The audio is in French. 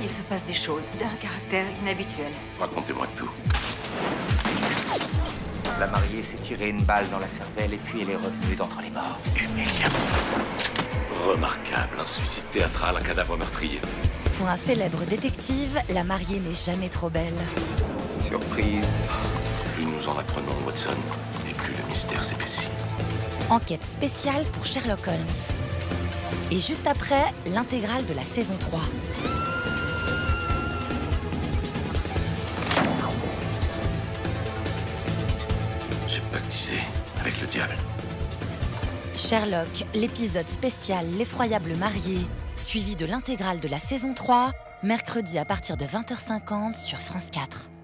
Il se passe des choses d'un caractère inhabituel. Racontez-moi tout. La mariée s'est tirée une balle dans la cervelle et puis elle est revenue d'entre les morts. Humiliant. Remarquable, un suicide théâtral, un cadavre meurtrier. Pour un célèbre détective, la mariée n'est jamais trop belle. Surprise. Plus nous en apprenons, Watson, et plus le mystère s'épaissit. Enquête spéciale pour Sherlock Holmes. Et juste après, l'intégrale de la saison 3. J'ai pactisé avec le diable. Sherlock, l'épisode spécial L'effroyable marié, suivi de l'intégrale de la saison 3, mercredi à partir de 20h50 sur France 4.